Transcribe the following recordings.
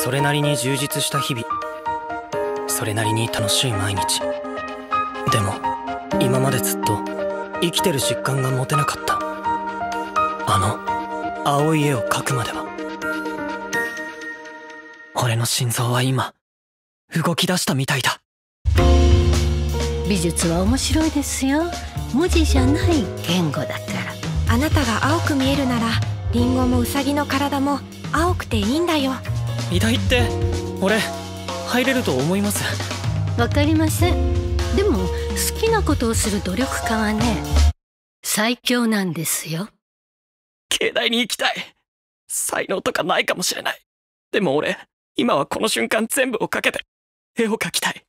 それなりに充実した日々、それなりに楽しい毎日。でも今までずっと生きてる実感が持てなかった。あの青い絵を描くまでは。俺の心臓は今動き出したみたいだ。 美術は面白いですよ。文字じゃない言語だから。 あなたが青く見えるなら、リンゴもウサギの体も青くていいんだよ。 美大って俺入れると思います？ わかりません。でも好きなことをする努力家はね、最強なんですよ。 芸大に行きたい。才能とかないかもしれない。でも俺今はこの瞬間全部をかけて絵を描きたい。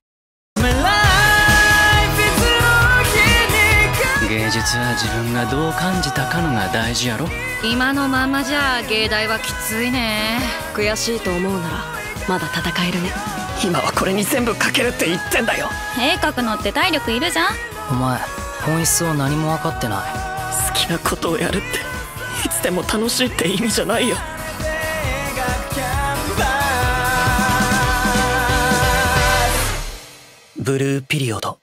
芸術は自分がどう感じたかのが大事やろ。 今のまんまじゃ芸大はきついね。 悔しいと思うならまだ戦えるね。 今はこれに全部かけるって言ってんだよ。 絵描くのって体力いるじゃん。 お前本質を何も分かってない。 好きなことをやるっていつでも楽しいって意味じゃないよ。ブルーピリオド。